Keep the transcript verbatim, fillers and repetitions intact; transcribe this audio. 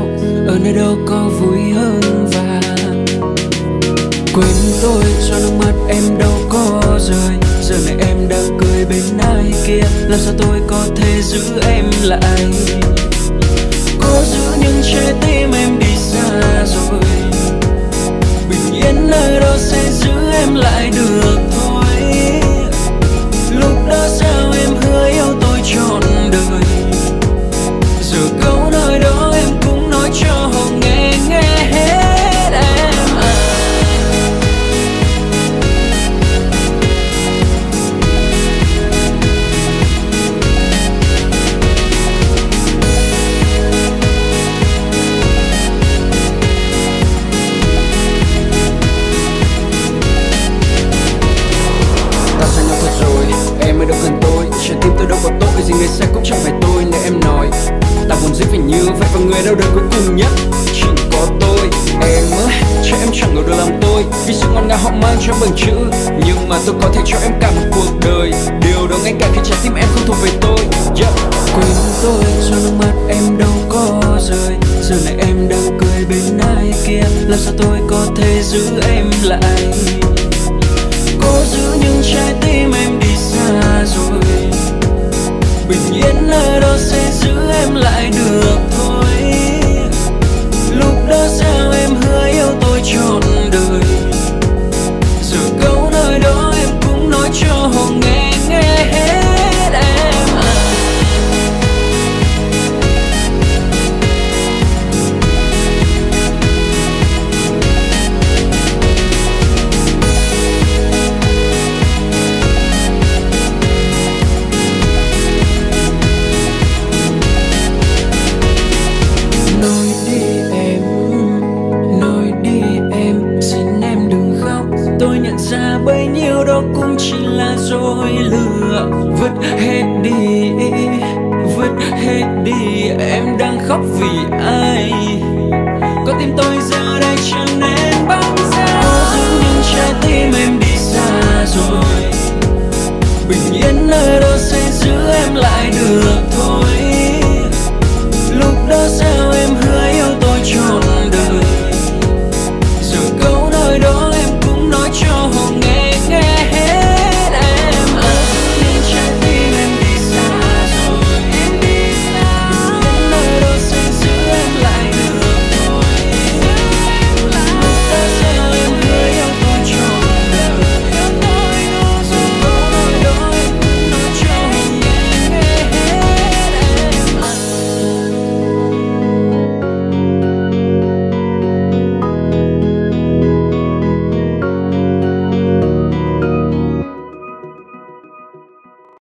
đâu, ở nơi đâu có vui hơn và quên tôi cho nước mắt em đâu có rơi. Giờ này em đang cười bên ai kia, làm sao tôi có thể giữ em lại? Cố giữ nhưng trái tim em đi xa rồi, bình yên nơi đó sẽ giữ em lại được thôi. Lúc đó sao em hứa yêu tôi trọn đời, giờ câu nói đó em cũng nói cho họ nghe nghe hết em à. Ta xa nhau thật rồi, em mới đâu cần tôi, trái tim tôi đâu có tội gì, người sai cũng chẳng phải tôi. Nếu em nói ta buồn dữ phải như vậy, và người đau đớn cuối cùng nhất chỉ có tôi. Em ơi, cho em chẳng ngờ được làm tôi, vì sự ngọt ngào họ mang cho bằng chữ, nhưng mà tôi có thể cho em cả một cuộc đời. Điều đó ngay cả khi trái tim em không thuộc về tôi. Yeah. Quên tôi cho nước mắt em đâu có rơi, giờ này em đang cười bên ai kia, làm sao tôi có thể giữ em lại? Cố giữ nhưng trái tim em đi xa rồi, bình yên nơi đó sẽ giữ em lại được thôi. Lúc đó sao em hứa yêu tôi trọn đời, giờ câu nói đó em cũng nói cho họ nghe nghe hết em à. Nói đi em, nói đi em, xin em đừng khóc. Tôi nhận ra bấy nhiêu đó cũng chỉ là dối lừa. Vứt hết đi, vứt hết đi, em đang khóc vì ai? Có tim tôi giờ đây chẳng nên băng giá. Cố giữ nhưng trái tim em đi xa rồi, bình yên nơi đó sẽ giữ em lại được thôi.